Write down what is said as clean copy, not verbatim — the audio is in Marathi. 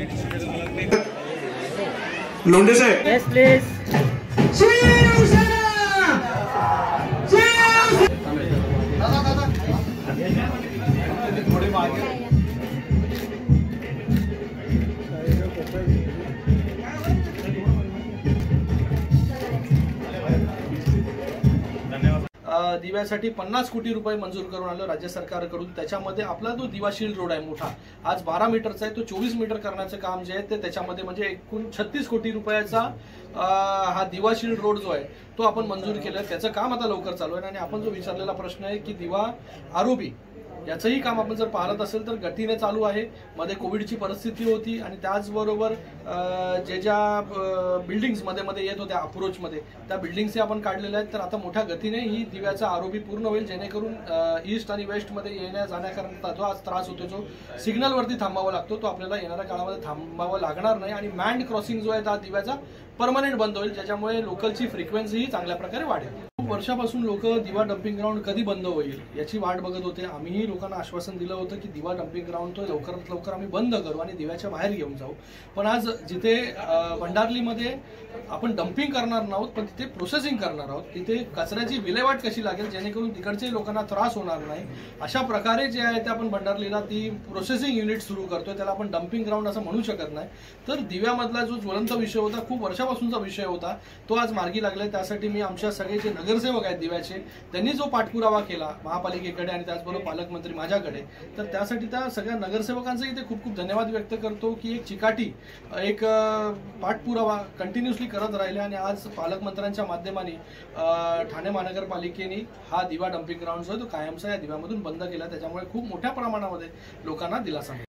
लोंढे साहेब, येस प्लीज. दिव्यासाठी 50 कोटी रुपये मंजूर करून आलं राज्य सरकारकडून. त्याच्यामध्ये आपला जो दिवाशील रोड आहे मोठा, आज 12 मीटरचा आहे, तो 24 मीटर करण्याचं काम जे आहे ते त्याच्यामध्ये म्हणजे एकूण 36 कोटी रुपयाचा हा दिवाशील रोड जो आहे तो आपण मंजूर केलं. त्याचं काम आता लवकर चालू आहे. आणि आपण जो विचारलेला प्रश्न आहे की दिवा आरोबी याचंही काम आपण जर पाहत असेल तर गतीने चालू आहे. मध्ये कोविडची परिस्थिती होती आणि त्याचबरोबर ज्या बिल्डिंग्स मध्ये येत होत्या अप्रोचमध्ये त्या बिल्डिंग्सही आपण काढलेल्या आहेत. तर आता मोठ्या गतीने ही दिव्याचा आरोबी पूर्ण होईल, जेणेकरून ईस्ट आणि वेस्टमध्ये येण्या जाण्याकरता जो आज त्रास होतो, जो सिग्नलवरती थांबावा लागतो, तो आपल्याला येणाऱ्या काळामध्ये थांबावा लागणार नाही. आणि मॅन्ड क्रॉसिंग जो आहे त्या दिव्याचा परमनंट बंद होईल, ज्याच्यामुळे लोकलची फ्रिक्वेन्सीही चांगल्या प्रकारे वाढेल. खूप वर्षापासून लोक दिवा डम्पिंग ग्राउंड कधी बंद होईल याची वाट बघत होते. आम्हीही लोकांना आश्वासन दिलं होतं की दिवा डम्पिंग ग्राउंड तो लवकरात लवकर आम्ही बंद करू आणि दिव्याच्या बाहेर घेऊन जाऊ. पण आज जिथे भंडारलीमध्ये आपण डम्पिंग करणार नाहोत, पण तिथे प्रोसेसिंग करणार आहोत. तिथे कचऱ्याची विल्हेवाट कशी लागेल जेणेकरून तिकडचे लोकांना त्रास होणार नाही, अशा प्रकारे जे आहे ते आपण भंडारलीला ती प्रोसेसिंग युनिट सुरू करतोय. त्याला आपण डम्पिंग ग्राउंड असं म्हणू शकत नाही. तर दिव्यामधला जो ज्वलंत विषय होता, खूप वर्षापासूनचा विषय होता, तो आज मार्गी लागलाय. त्यासाठी मी आमच्या सगळे जे नगरसेवक आहेत दिव्याचे, त्यांनी जो पाठपुरावा केला महापालिकेकडे आणि त्याचबरोबर पालकमंत्री माझ्याकडे, तर त्यासाठी त्या सगळ्या नगरसेवकांचाही ते खूप खूप धन्यवाद व्यक्त करतो की एक चिकाटी एक पाठपुरावा कंटिन्युअसली करत राहिले. आणि आज पालकमंत्र्यांच्या माध्यमाने ठाणे महानगरपालिकेने हा दिवा डम्पिंग ग्राउंड जो आहे तो कायमचा या दिव्यामधून बंद केला. त्याच्यामुळे खूप मोठ्या प्रमाणामध्ये लोकांना दिलासा मिळाला.